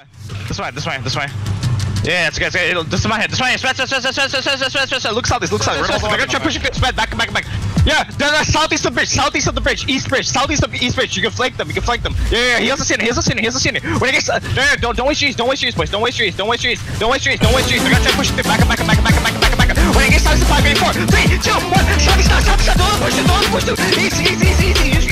This way. Yeah, it's good. This is my head. Spread. Look south. They're gonna try pushing it. Spread. Back. Yeah, they're southeast of the bridge. East bridge. Southeast of east bridge. You can flank them. Yeah. He has a center. When it gets, don't waste trees, boys. Don't waste trees. They're gonna try pushing it. Back. When it gets southeast of 584. 3, 2, 1. Southeast. Don't push it. Easy.